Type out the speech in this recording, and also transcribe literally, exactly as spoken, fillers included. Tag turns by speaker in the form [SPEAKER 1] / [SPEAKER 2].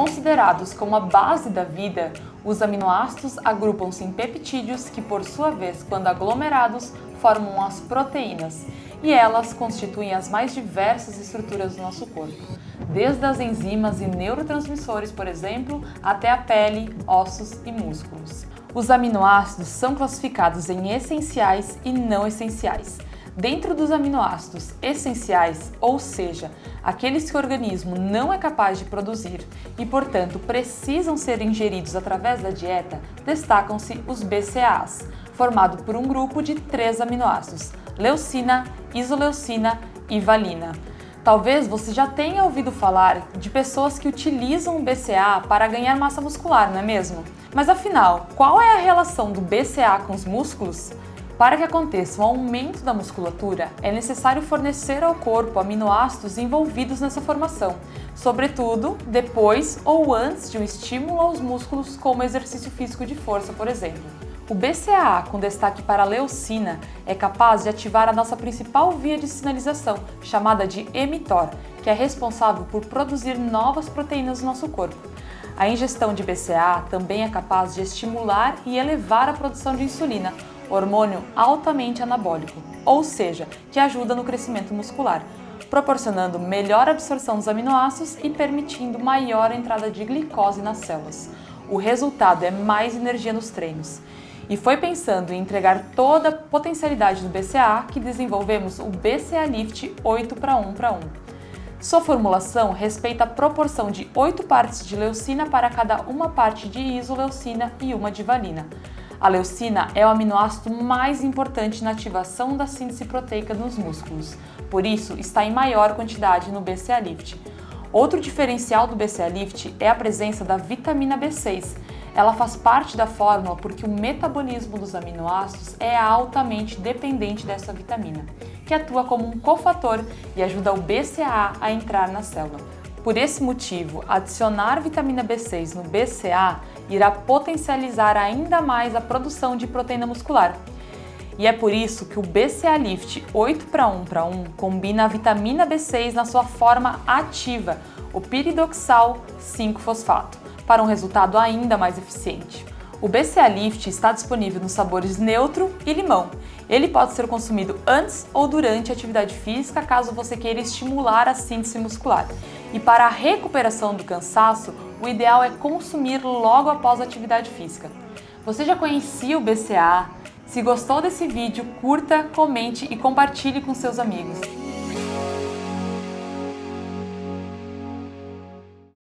[SPEAKER 1] Considerados como a base da vida, os aminoácidos agrupam-se em peptídeos que, por sua vez, quando aglomerados, formam as proteínas, e elas constituem as mais diversas estruturas do nosso corpo, desde as enzimas e neurotransmissores, por exemplo, até a pele, ossos e músculos. Os aminoácidos são classificados em essenciais e não essenciais. Dentro dos aminoácidos essenciais, ou seja, aqueles que o organismo não é capaz de produzir e, portanto, precisam ser ingeridos através da dieta, destacam-se os B C A As, formado por um grupo de três aminoácidos: leucina, isoleucina e valina. Talvez você já tenha ouvido falar de pessoas que utilizam o B C A A para ganhar massa muscular, não é mesmo? Mas afinal, qual é a relação do B C A A com os músculos? Para que aconteça um aumento da musculatura, é necessário fornecer ao corpo aminoácidos envolvidos nessa formação, sobretudo depois ou antes de um estímulo aos músculos, como exercício físico de força, por exemplo. O B C A A, com destaque para a leucina, é capaz de ativar a nossa principal via de sinalização, chamada de mTOR, que é responsável por produzir novas proteínas no nosso corpo. A ingestão de B C A A também é capaz de estimular e elevar a produção de insulina, hormônio altamente anabólico, ou seja, que ajuda no crescimento muscular, proporcionando melhor absorção dos aminoácidos e permitindo maior entrada de glicose nas células. O resultado é mais energia nos treinos. E foi pensando em entregar toda a potencialidade do B C A A que desenvolvemos o B C A Lift oito para um para um. Sua formulação respeita a proporção de oito partes de leucina para cada uma parte de isoleucina e uma de valina. A leucina é o aminoácido mais importante na ativação da síntese proteica nos músculos, por isso está em maior quantidade no B C A Lift. Outro diferencial do B C A Lift é a presença da vitamina B seis. Ela faz parte da fórmula porque o metabolismo dos aminoácidos é altamente dependente dessa vitamina, que atua como um cofator e ajuda o B C A A a entrar na célula. Por esse motivo, adicionar vitamina B seis no B C A A irá potencializar ainda mais a produção de proteína muscular. E é por isso que o B C A Lift oito para um para um combina a vitamina B seis na sua forma ativa, o piridoxal cinco fosfato, para um resultado ainda mais eficiente. O B C A Lift está disponível nos sabores neutro e limão. Ele pode ser consumido antes ou durante a atividade física, caso você queira estimular a síntese muscular. E para a recuperação do cansaço, o ideal é consumir logo após a atividade física. Você já conhecia o B C A A? Se gostou desse vídeo, curta, comente e compartilhe com seus amigos.